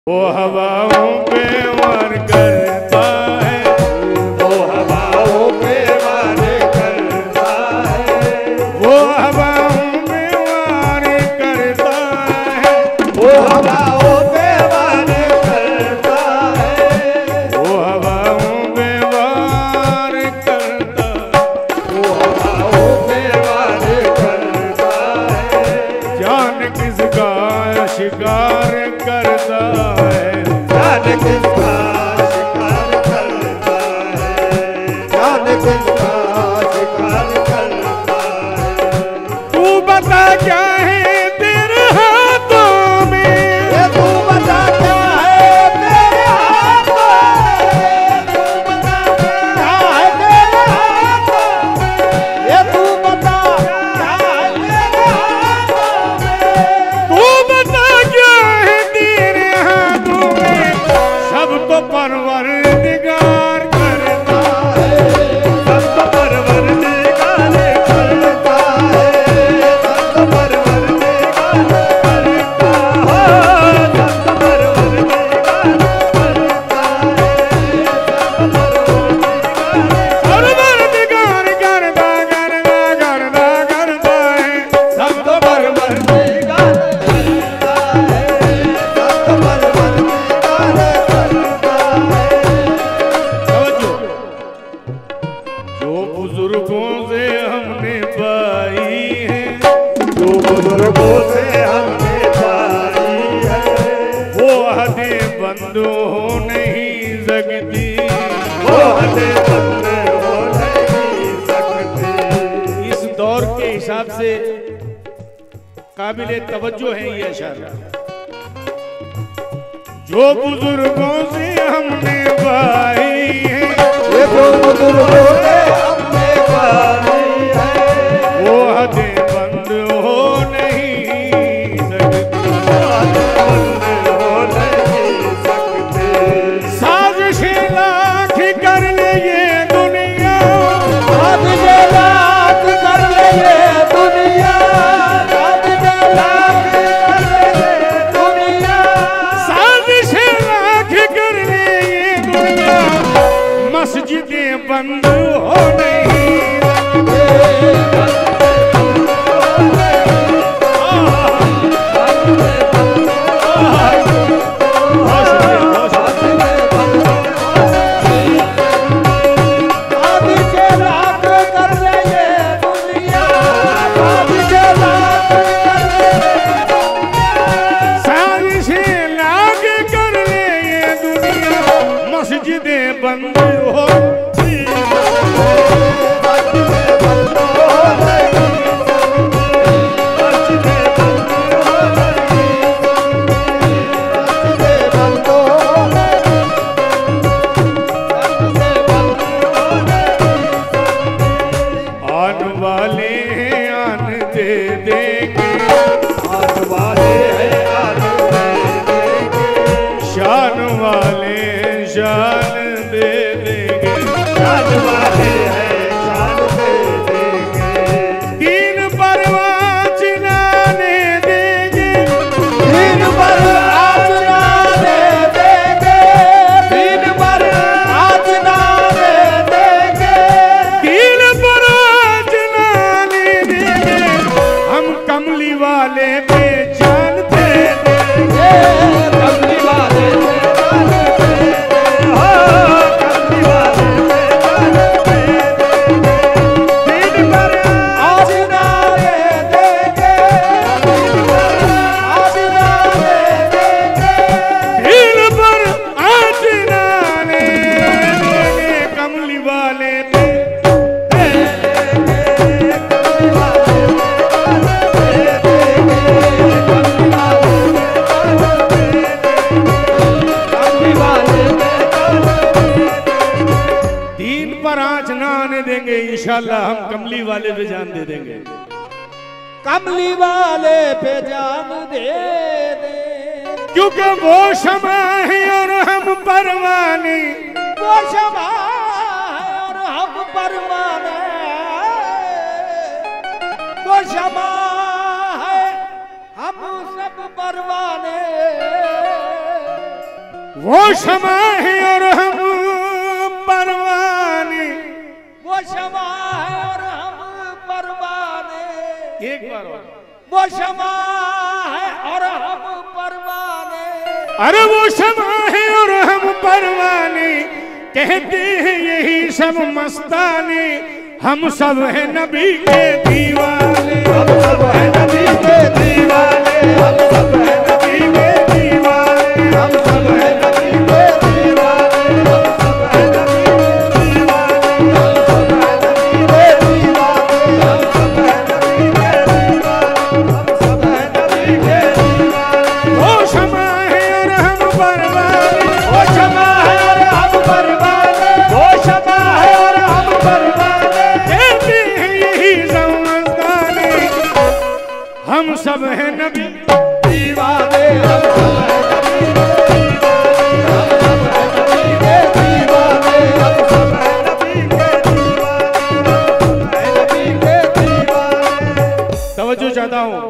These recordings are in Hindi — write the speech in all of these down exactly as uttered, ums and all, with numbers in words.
वो हवाओं पे वार करता है, वो हवाओं पे वार करता है, वो हवाओं पे वार करता है, वो हवाओं पे वार करता है, वो हवाओं पे वार करता है, वो हवाओं पे वार करता है। जान किसका शिकार करता है, जान किसका शिकार करता है, जान किसका शिकार करता है। तू बता क्या है तेरे हाथों में, ये तू बता क्या है तेरे हाथों में, तू बता क्या है तेरे हाथों में, ये तू बता क्या है तेरे हाथों में। तू बता क्या है तेरे हाथों में, सब तो परवरदिगार करता है, सब तो परवरदिगार करता है, सब तो परवरदिगार करता है, सब तो परवरदिगार करता है, सब तो परवरदिगार करता करता करता करता है, सब तो परवरदिगार करता है, सब तो परवरदिगार करता है। समझो जो बुजुर्गों से हमने पाई है, जो बुजुर्गों से हमने पाई है, वो हदें बंद हो नहीं सकती, वो हदें बंद हो नहीं सकती। इस दौर के हिसाब से काबिले तवज्जो है ये अशारा। जो बुजुर्गों से हमने पाई है, ये जो बुजुर्गों से हमने पाई है, वो हदें बंद हो नहीं सकती, बंद हो नहीं सकते। साजिशें लाख कर ले ये दुनिया, आज ये लाख कर ले ये दुनिया, आज ये लाख कर ले ये दुनिया, साजिशें लाख कर ले ये दुनिया, मस्जिदें बंद हो नहीं आज ये लाख कर ले ये दुनिया, आज ये लाख कर ले ये दुनिया। साजिशें लाख कर ले ये दुनिया, मस्जिदें बंद हो आने वाले हैं आन दे देंगे, आने वाले हैं आने देंगे, शान वाले शान दे देंगे, शान वाले हैं शान दे देंगे, तीन परवाज नाने देंगे, दिन भर आज ना दे देंगे, दिन भर आज ना दे देंगे, तीन परवाज नाने देंगे, हम कमली वाले पे जान दे देंगे, कमली वाले पे जान दे देंगे, हो कमली वाले पे जान दे देंगे, दिन भर आज ना दे देंगे, दिन भर आज ना दे देंगे। दिल पर आज नाने देंगे, कमली वाले पे दीन पर आँच ना आने देंगे, इंशाल्लाह हम कमली वाले पे जान दे देंगे। कमली वाले पे जान दे दे, क्योंकि वो शमा है और हम परवाने, वो शमा है और हम परवाने, वो शमा है हम सब परवाने, वो शमा है और हम परवाने, वो शमा है और हम परवाने। एक बार और। वो शमा है और हम परवाने। अरे वो शमा है और हम परवाने, कहते हैं यही सब मस्ताने, हम सब है नबी के दीवाने, हम सब है नबी के दीवाने, हम सब है नबी के दीवाने, हम सब है नबी के दीवाने, हम सब है नबी के दीवाने, हम सब है नबी के दीवाने, हम सब है नबी के दीवाने, हम सब है नबी के दीवाने। वो शमा है और हम परवाने, वो शमा है और हम परवाने, वो शमा है और हम परवाने, कहते हैं यही सब मस्ताने, हम सब है नबी दीवाने, हम सब है नबी के दीवाने, हम सब है नबी के दीवाने, हम सब है नबी के दीवाने। तवज्जो चाहता हूं,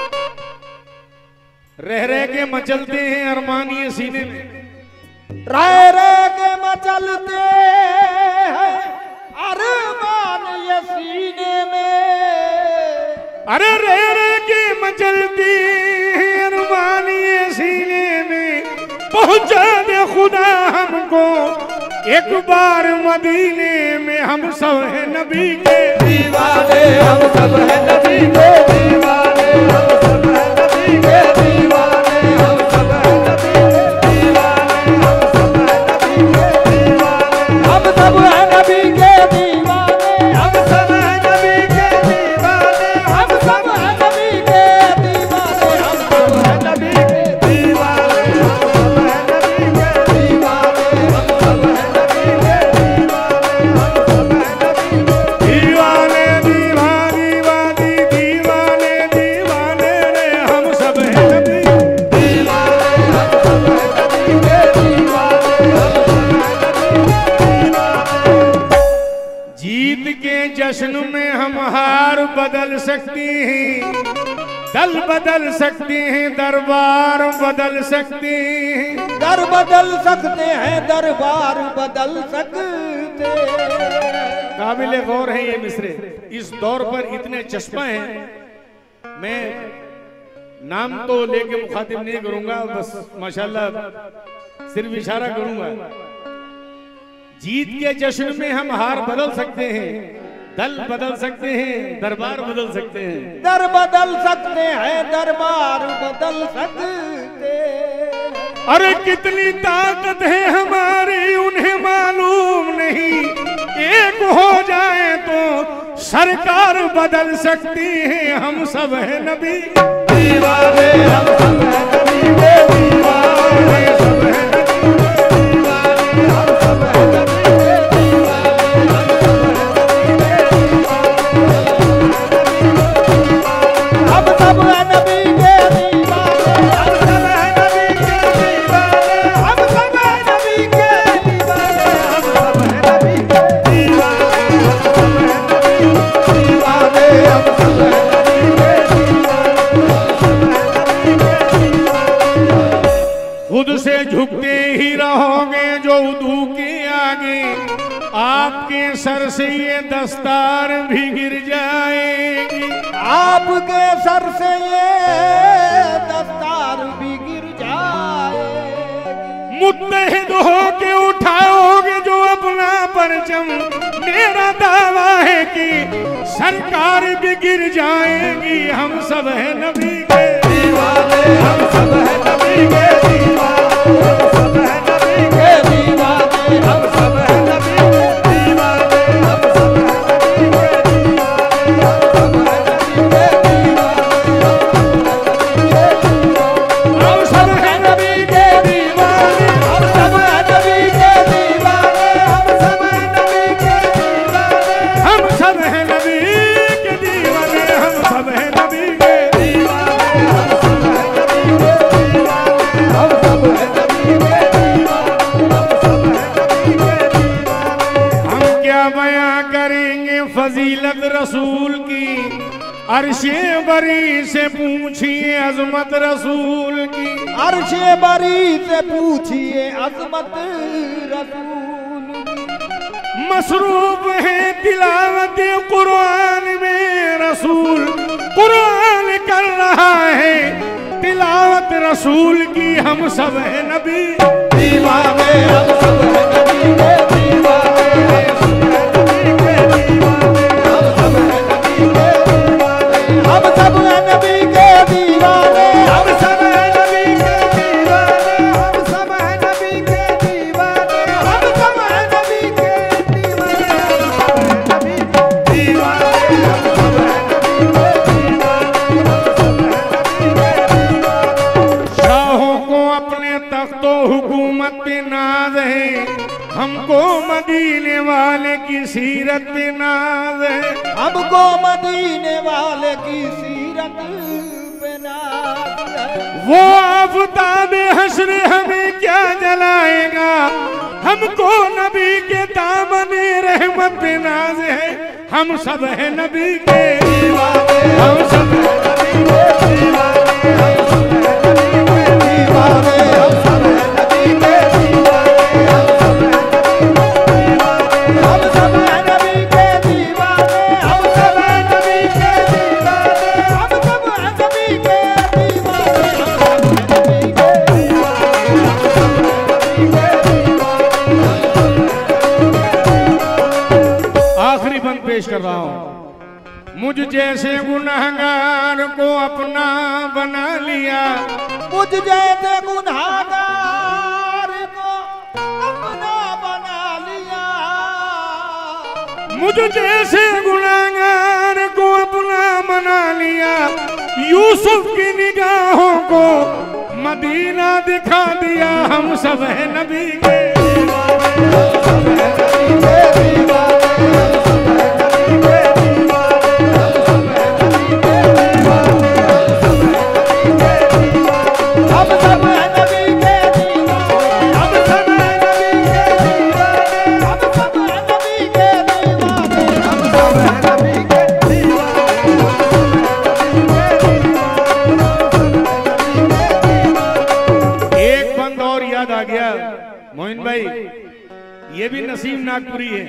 रह रह के मचलते हैं अरमान ये सीने में, रह रह के मचलते हैं अरमान ये सीने में। अरे रह रह के मचलती हैं अरमान ये सीने में, पहुंचा दे खुदा हमको एक बार मदीने में, हम सब है नबी के दीवाने, हम सब है नबी के दीवाने, हम सब है नबी के दीवाने, हम सब है नबी के दीवाने, हम सब है नबी के दीवाने, हम सब है नबी के दीवाने, हम सब है नबी के दीवाने, हम सब है नबी के दीवाने, हम सब है नबी के दीवाने, हम सब है नबी के दीवाने, हम सब है नबी के दीवाने, हम सब है नबी के दीवाने दीवानी वादी दीवाने दीवाने रे, हम सब है नबी दीवाने, हम सब है नबी के दीवाने, हम सब है नबी के दीवाने। जीत के जश्न में हम हार बदल सकते हैं, दल बदल सकते हैं, दरबार बदल सकते हैं, दर बदल सकते हैं, दरबार बदल सकते हैं। काबिल गौर है ये मिसरे, इस दौर पर इतने चश्मा हैं, मैं नाम तो लेके मुखातिब नहीं करूंगा, बस माशाल्लाह सिर्फ इशारा करूंगा। जीत के जश्न में हम हार बदल सकते हैं, दल बदल सकते हैं, दरबार बदल सकते हैं, दर बदल सकते हैं, दरबार बदल सकते हैं। अरे कितनी ताकत है हमारी उन्हें मालूम नहीं, एक हो जाए तो सरकार बदल सकती है, हम सब है नबी दीवाने, हम सब है नबी के दीवाने, सब है नबी के दीवाने, हम सब है नबी के दीवाने, हम सब है नबी के दीवाने, हम सब है नबी के दीवाने, हम सब है नबी के दीवाने, हम सब है नबी के दीवाने, हम सब है नबी के दीवाने, हम सब है नबी के दीवाने, हम सब है नबी के खुद से झुकते ही रहोगे जो उदू के आगे, आपके सर से ये दस्तार भी गिर जाएगी, आपके सर से ये दस्तार भी गिर जाएगी। मुत्तहिद हो के उठाओगे जो अपना परचम, मेरा दावा है कि सरकार भी गिर जाएगी, हम सब है नबी के दीवाने, हम सब है नबी के दीवाने, हम सब है नबी के दीवाने, हम सब है नबी के दीवाने, हम सब है नबी के दीवाने, हम सब है नबी के दीवाने, हम सब है नबी के दीवाने, हम सब है नबी के दीवाने, हम सब है नबी के दीवाने, हम सब है नबी के दीवाने, हम सब है नबी के दीवाने, हम सब है नबी के दीवाने, हम सब अर्शे बरी से पूछिए अजमत रसूल की, अर्शे बरी से पूछिए अजमत रसूल की। मसरूफ है तिलावत कुरान में रसूल, कुरान कर रहा है तिलावत रसूल की। हम सब है नबी दीवाने, हम सब है नबी के दीवाने, हम सब है नबी के दीवाने, हम सब है नबी के दीवाने, हम सब है नबी के दीवाने, हम सब है नबी के दीवाने, हम सब है नबी के दीवाने, हम सब है नबी के दीवाने। शाहों को अपने तख्तो हुकूमत पे नाज है, हमको मदीने वाले की सीरत पे नाज है। हमको मदीने वाले की सीरत पे नाज है। वो आफताब हश्र हमें क्या जलाएगा, हमको नबी के दामने रहमत पे नाज है। हम सब है नबी के दीवाने, हम सब है नबी के दीवाने, हम सब है नबी के दीवाने, हम सब है नबी के दीवाने, हम सब है नबी के दीवाने, हम सब है नबी के दीवाने, हम सब है नबी के दीवाने, हम सब है नबी के दीवाने, हम सब है नबी के दीवाने। आखिरी बंद पेश कर रहा हूं। मुझ जैसे गुनहगार को अपना बना लिया, मुझ जैसे गुनहगार को अपना बना लिया, मुझ जैसे गुनहगार को अपना बना लिया। यूसुफ की निगाहों को मदीना दिखा दिया। हम सब है नबी के हम सब है नबी के दीवाने, हम सब है नबी के दीवाने, हम सब है नबी के दीवाने, हम सब है नबी के दीवाने, हम सब है नबी के दीवाने, हम सब है नबी के दीवाने, हम सब है नबी के दीवाने, हम सब है नबी के दीवाने। एक बंद और याद आ गया मोइन भाई, ये भी नसीम नागपुरी है।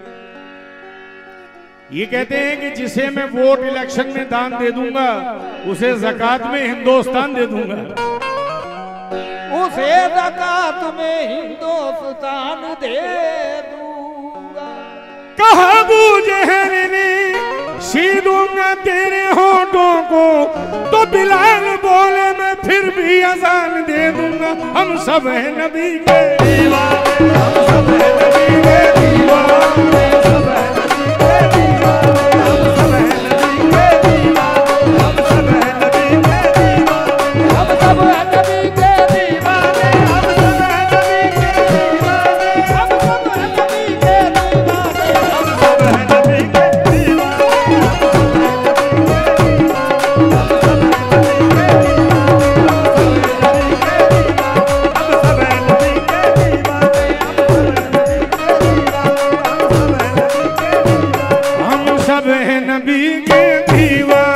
ये कहते हैं कि जिसे मैं वोट इलेक्शन में दान दे दूंगा उसे ज़कात में हिंदुस्तान दे दूंगा। उसे ज़कात में हिंदुस्तान दे दूंगा। कहा अबू जहल ने सी दूंगा तेरे होठों को, तो बिलाल बोले मैं फिर भी अजान दे दूंगा। हम सब है नबी के दीवाने, हम सब है नबी के दीवाने, सब है नबी के दीवाने, हम सब है नबी के दीवाने, हम सब है नबी के दीवाने, हम सब है नबी के दीवाने, हम सब है नबी के दीवाने, हम सब है नबी के दीवाने, हम सब है नबी के दीवाने, हम सब है नबी के हम सब है नबी के दीवाने।